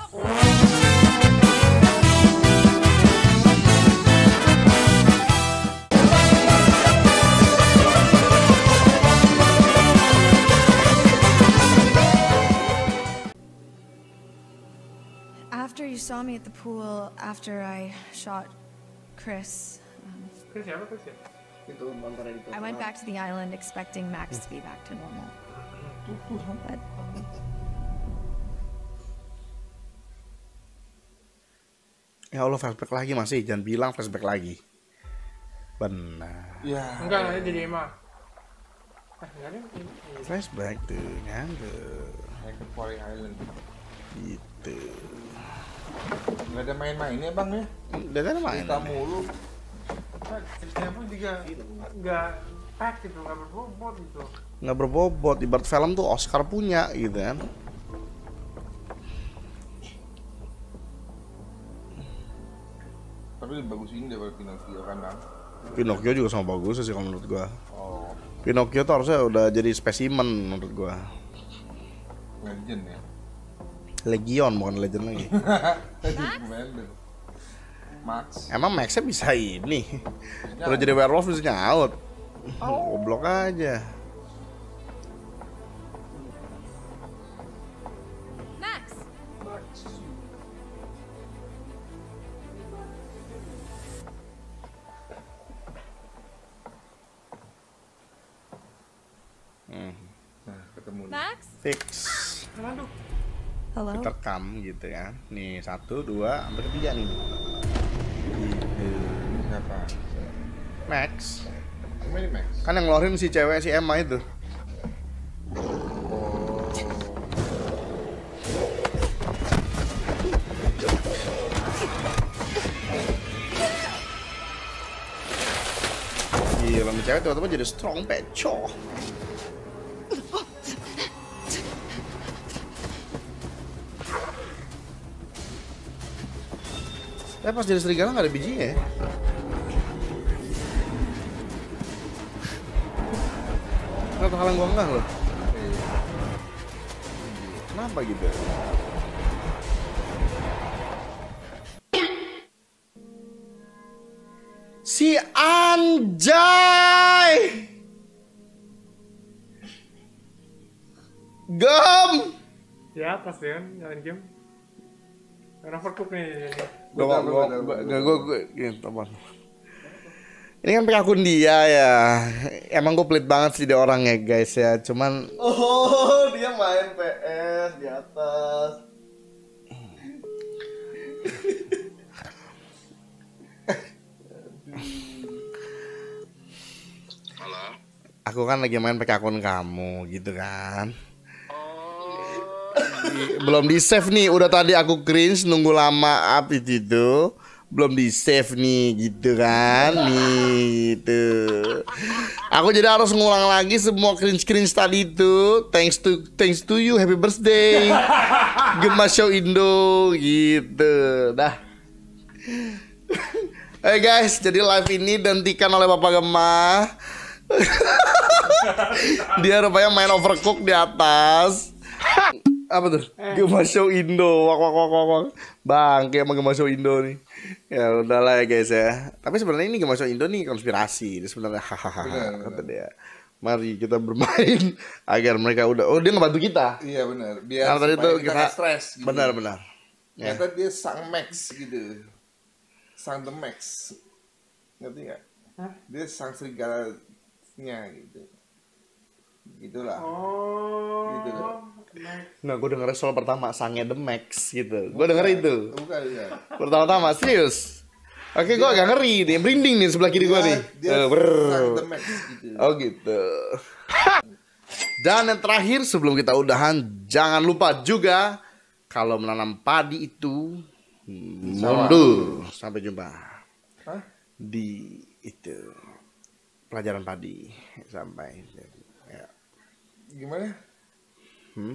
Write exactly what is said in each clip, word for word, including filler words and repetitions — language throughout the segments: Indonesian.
After you saw me at the pool, after I shot Chris, um, Chris siapa Chris ya? Itu antara itu. I went back to the island expecting Max to be back to normal. But ya Allah, flashback lagi masih, jangan bilang flashback lagi. Benar. Ya. Enggak, nanti jadi Emma. Eh, enggak ada. Flashback tuh, ngangge. Naik ke Quarry Island. Gitu. Nggak ada main-mainnya bang ya? Udah kan main. Kita mulu. Ceritanya pun juga enggak pack gitu, enggak berbobot gitu. Nggak berbobot, ibarat film tuh Oscar punya gitu kan. Tapi lebih bagus ini daripada Pinocchio kan bang? Pinocchio juga sama bagus sih kalau menurut gua. Oh, Pinocchio tuh harusnya udah jadi spesimen menurut gua. legend ya? Legion bukan legend lagi. Legend. Max. Emang Maxnya bisa ini? Udah jadi werewolf bisa nyaut. Goblok aja. Max, Hmm. Nah, ketemu. Max, Fix. Aduh. hello. Kita rekam gitu ya. Nih satu, dua, sampai ketiga nih. Gitu. Siapa? Max. Cuma ini Max. Kan yang ngeluarin si cewek si Emma itu. Oh. Gila, nih cewek tiba-tiba jadi strong peco. Eh pas jadi serigala nggak ada bijinya ya? Nggak halang gua enggak loh. Kenapa gitu? Si anjay! Gem! Di atas ya kan, jalan game. Karena overcook nih. Gua gua gua gua gua gua gitu, teman. Ini kan pakai akun dia ya. Emang gue pelit banget sih dia orangnya guys ya. Cuman Oh, dia main P S di atas. Halo. aku kan lagi main pakai akun kamu gitu kan. Belum di save nih, udah tadi aku cringe nunggu lama up itu, itu. Belum di save nih gitu kan nih gitu. Aku jadi harus ngulang lagi semua cringe cringe tadi itu. Thanks to thanks to you, happy birthday Gemma Show Indo gitu dah. Hey guys, jadi live ini dihentikan oleh Bapak Gemma. Dia rupanya main overcook di atas. Apa tuh? Gemma Show Indo. Wak wak wak wak wak. Bang, kayak emang Gemma Show Indo nih. Ya udahlah ya guys ya. Tapi sebenarnya ini Gemma Show Indo nih konspirasi. Ini sebenarnya hahaha kata dia. Mari kita bermain agar mereka udah. Oh, dia ngebantu kita. Iya benar. Biar Karena tadi supaya tuh kita kita nggak stres. Gitu. Benar benar. Ya. Ternyata dia sang Max gitu. Sang the Max. Ngerti nggak? Hah? Dia sang serigalanya gitu. Gitulah. Oh. Gitu loh. Nah, gue denger soal pertama sangnya The Max gitu. Gue denger itu. Bukan ya. Pertama-tama serius. Oke, gue agak ngeri nih, merinding nih sebelah kiri gue nih. Dia Eh, brrr. sang the Max gitu. Oh gitu. Dan yang terakhir sebelum kita udahan, jangan lupa juga kalau menanam padi itu mundur. Sampai jumpa Hah? di itu pelajaran padi sampai. Ya. Gimana? Hmm?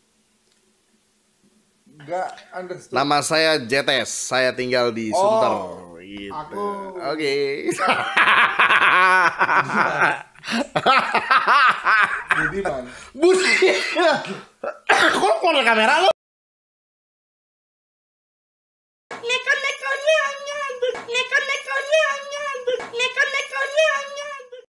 Gak understand. Nama saya Jetes, saya tinggal di Sunter. Oh, Gitu. aku- Oke. Budiman. Budi. Kok keluar kamera lo?